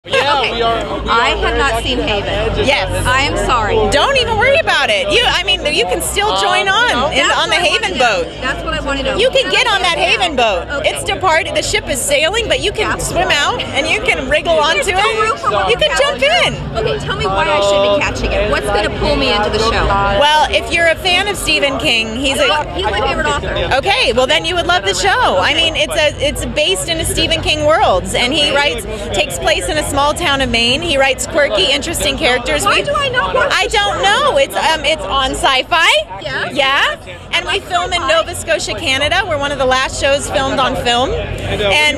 Yeah, okay. we are I have not seen Haven. Yes. I am sorry. Don't even worry about it. You can still join on the Haven boat. That's what I want to know. You can get on that Haven boat. Okay. It's departed. The ship is sailing, but you can swim out and you can wriggle onto There's no room it. for one You can jump in. Okay, tell me why I should be catching it. What's going to pull me into the show? Well, if you're a fan of Stephen King, he's my favorite author. Okay, well then you would love the show. I mean, it's based in a Stephen King world, and he takes place in a small town of Maine. He writes quirky, interesting characters. Why do I know? I don't know. It's on Syfy. Yeah. Yeah, and we film in Nova Scotia, Canada. We're one of the last shows filmed on film, and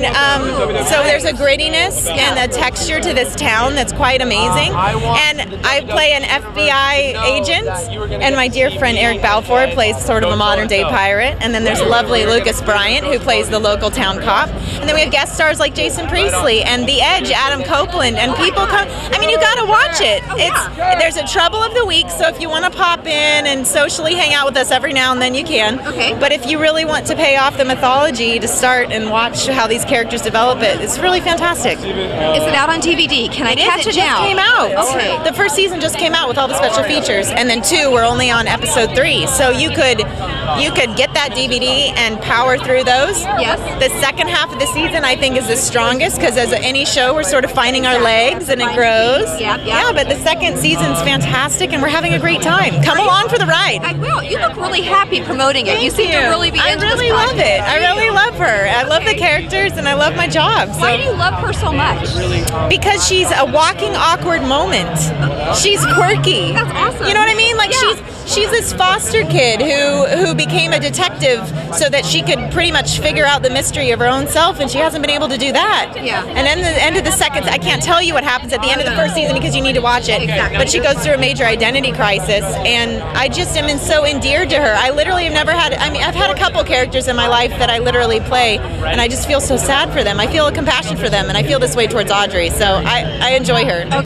so there's a grittiness and a texture to this town that's quite amazing. And I play an FBI agent, and my dear friend Eric Balfour plays sort of a modern day pirate. And then there's lovely Lucas Bryant, who plays the local town cop. And then we have guest stars like Jason Priestley and The Edge, Adam Copeland, and people come. I mean, you got to watch it. There's a trouble of the week, so if you want to pop in and socially hang out with us every now and then, you can. Okay. But if you really want to pay off the mythology to start and watch how these characters develop it's really fantastic. Is it out on DVD? Can I catch it now? It just came out. Okay. The first season just came out with all the special features, and then 2, we're only on episode 3. So you could get that DVD and power through those. Yes. The second half of the season, I think, is the strongest, because as any show, we're sort of finding our legs and it grows. Yeah, but the second season's fantastic, and we're having a great time. Come along for the ride. I will. You look really happy promoting it. You seem to really be into this I really love it. I really love her. I love the characters, and I love my job. So. Why do you love her so much? Because she's a walking awkward moment. She's quirky. That's awesome. You know what I mean? Like she's this foster kid who became a detective so that she could pretty much figure out the mystery of her own self, and she hasn't been able to do that. Yeah. And then the end of the second, I can't tell you what happens at the end of the first season because you need to watch it. Exactly. But she goes through a major identity crisis, and I just am so endeared to her. I literally have never had. I mean, I've had a couple characters in my life that I literally play, and I just feel so sad for them. I feel a compassion for them, and I feel this way towards Audrey. So I enjoy her.